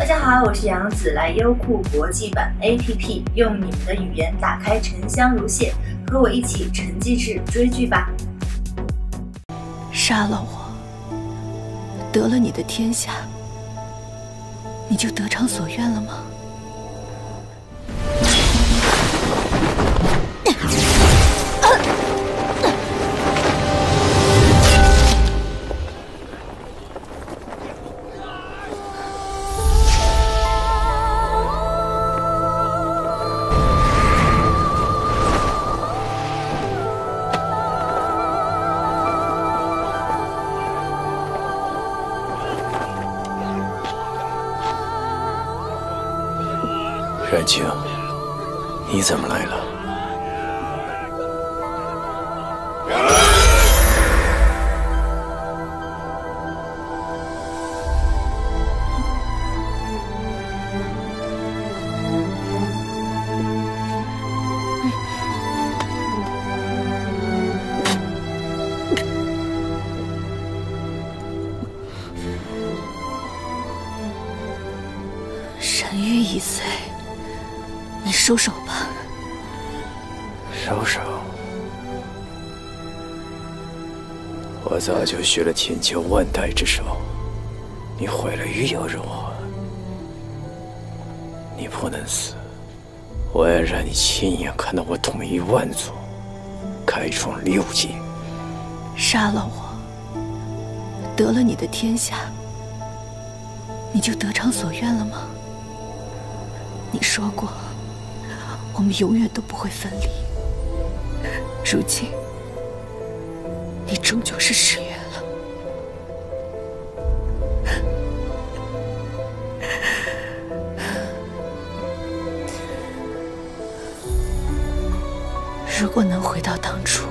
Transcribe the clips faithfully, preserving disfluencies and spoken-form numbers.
家好，我是杨子，来优酷国际版 A P P， 用你们的语言打开沉香如屑，和我一起沉寂式追剧吧。 杀了我，得了你的天下，你就得偿所愿了吗？ 冉青，你怎么来了？ 神域已碎。 你收手吧， 收手！我早就学了千秋万代之手，你毁了鱼又如何？你不能死，我要让你亲眼看到我统一万族，开创六界。 杀了我，得了你的天下，你就得偿所愿了吗？你说过。 我们永远都不会分离。如今，你终究是失约了。如果能回到当初，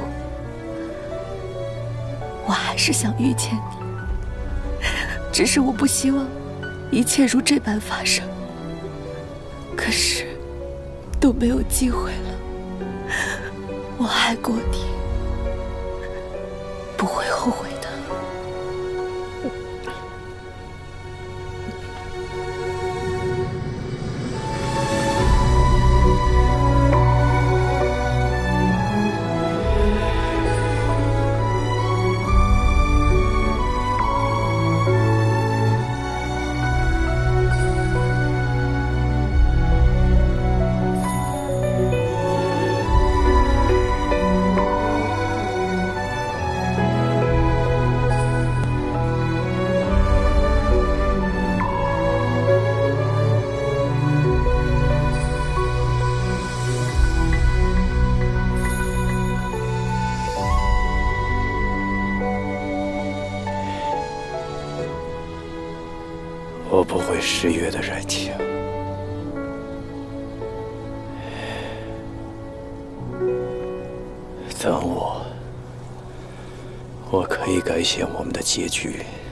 我还是想遇见你。只是我不希望一切如这般发生。可是。 都没有机会了。我爱过你，不会后悔的。 我不会失约的，冉青。等我，我可以改写我们的结局。